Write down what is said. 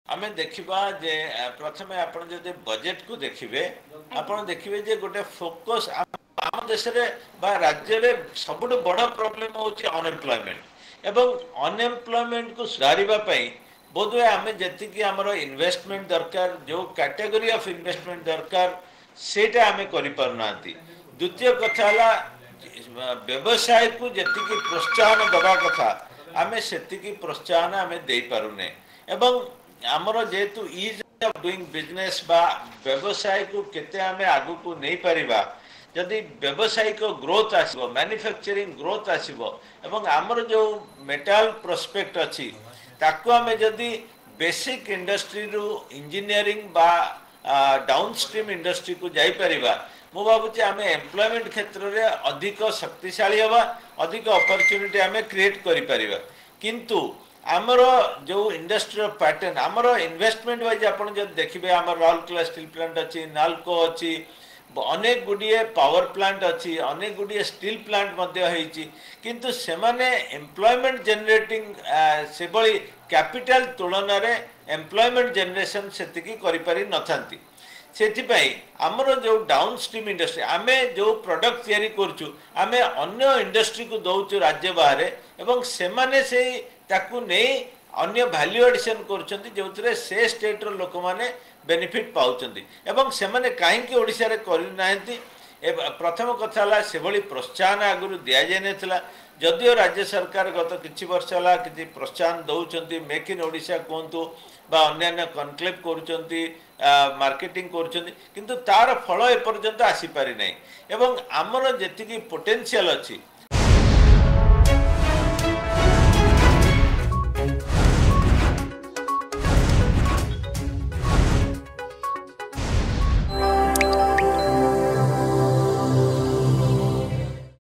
आमे देखिबा जे प्रथमे आपण जदि बजेट को देखिबे आपण देखिबे जे गोटे फोकस आम देश रे बा राज्य रे सबुठ बड़ प्रॉब्लम होची अनएम्प्लॉयमेंट एवं अनएम्प्लॉयमेंट को सुधारिबा पई बोधवे आमे जति कि हमर इन्वेस्टमेंट दरकार जो कैटेगरी ऑफ इन्वेस्टमेंट दरकार सेटा आमे करि पारनांती। द्वितीय कथा हला व्यवसाय को जति कि प्रोत्साहन दबा कथा आमे सेति कि प्रोत्साहन आमे देई पारुने एवं आमर जेहेतु इज ऑफ डूइंग बिजनेस बा व्यवसाय को केते आमे आगु को नहीं परिबा जदि व्यावसायिक ग्रोथ आसीबो मैन्युफैक्चरिंग ग्रोथ आसीबो एवं आमर जो मेटल प्रोस्पेक्ट अछि ताको आमे जदि बेसिक इंडस्ट्री रु इंजीनियरिंग बा डाउनस्ट्रीम इंडस्ट्री को जाई परिबा मु भाबुची आमे एम्प्लॉयमेंट क्षेत्र रे अधिक शक्तिशाली हवा अधिक अपॉर्चुनिटी आमे क्रिएट करि परिबा किंतु आमर जो इंडस्ट्रियल पैटर्न आमर इन्वेस्टमेंट वाइज आपन जब देखिबे आमर राउरकेला स्टील प्लांट अछि नालको अछि अनेक गुड़िए पावर प्लांट अच्छी अनेक गुड़िए स्टील प्लांट मध्य होईची किंतु सेमाने एम्प्लॉयमेंट जनरेटिंग से बड़ी कैपिटल तुलन रे एम्प्लॉयमेंट जनरेशन सेतिकी करि पारि नथांती सेथिपाई आमर जो डाउनस्ट्रीम इंडस्ट्री आमे जो प्रोडक्ट तयारी करछु आमे अन्य इंडस्ट्री को दउछु राज्य बाहर एवं सेमाने से ताकू नहीं अन्य वैल्यू एडिशन करछंती जोतरे से स्टेट रो लोक माने बेनिफिट पाउछंती एवं सेमाने काहेकि ओडिसा रे करि नाहंती प्रथम कथा हला से भली प्रोत्साहन आगुरु दिया जाय नथिला जदियो राज्य सरकार गत किछि वर्ष हला किछि प्रोत्साहन दउछंती मेक इन ओडिसा कोंतु बा अन्य कनक्लेव करूछंती मार्केटिंग करूछंती किंतु तार फल ए पर्यंत आसी पारि नै एवं हमर जेतिकी पोटेंशियल अछि